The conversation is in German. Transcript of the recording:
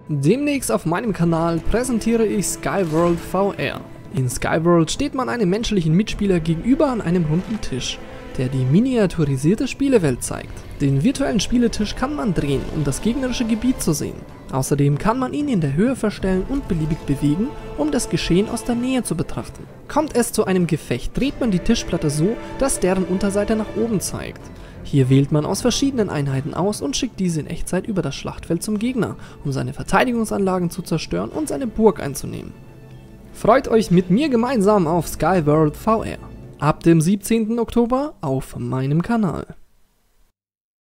Demnächst auf meinem Kanal präsentiere ich SkyWorld VR. In SkyWorld steht man einem menschlichen Mitspieler gegenüber an einem runden Tisch, der die miniaturisierte Spielewelt zeigt. Den virtuellen Spieletisch kann man drehen, um das gegnerische Gebiet zu sehen. Außerdem kann man ihn in der Höhe verstellen und beliebig bewegen, um das Geschehen aus der Nähe zu betrachten. Kommt es zu einem Gefecht, dreht man die Tischplatte so, dass deren Unterseite nach oben zeigt. Hier wählt man aus verschiedenen Einheiten aus und schickt diese in Echtzeit über das Schlachtfeld zum Gegner, um seine Verteidigungsanlagen zu zerstören und seine Burg einzunehmen. Freut euch mit mir gemeinsam auf SkyWorld VR. Ab dem 17. Oktober auf meinem Kanal.